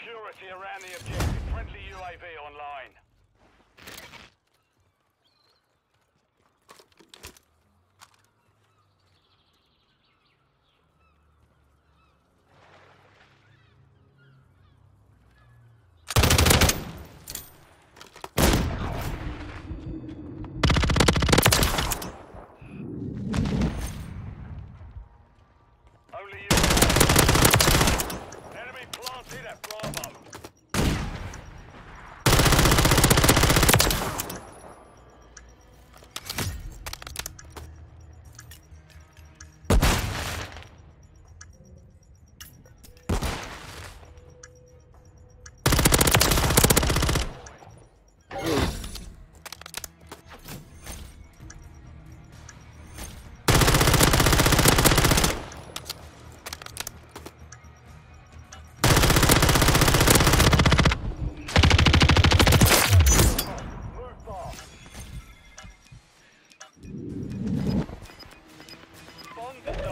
security around the objective. Friendly UAV online. Only you. Enemy planted at Bravo. Bomb